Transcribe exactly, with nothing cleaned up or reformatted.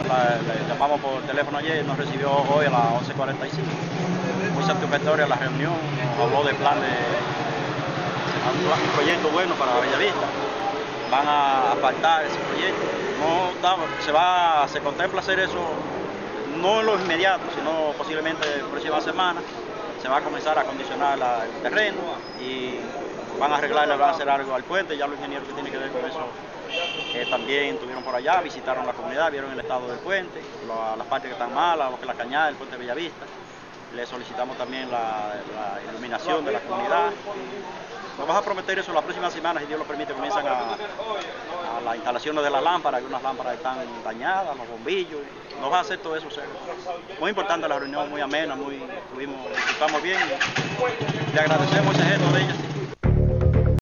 la, le llamamos por teléfono ayer y nos recibió hoy a las once cuarenta y cinco. Muy satisfactoria la reunión, nos habló de plan de un proyecto bueno para Bellavista. Van a asfaltar ese proyecto. No, se, va, se contempla hacer eso no en lo inmediato, sino posiblemente en la próxima semana. Se va a comenzar a acondicionar la, el terreno y van a arreglarle, van a hacer algo al puente. Ya los ingenieros que tienen que ver con eso eh, también estuvieron por allá, visitaron la comunidad, vieron el estado del puente, lo, las partes que están malas, lo que es la cañada, el puente de Bellavista. Le solicitamos también la, la iluminación de la comunidad. Nos vas a prometer eso la próxima semana, si Dios lo permite, comienzan a, a las instalaciones de las lámparas, algunas lámparas están dañadas, los bombillos, nos va a hacer todo eso. Serio. Muy importante la reunión, muy amena, muy, estuvimos, disfrutamos bien, le agradecemos ese gesto de ella.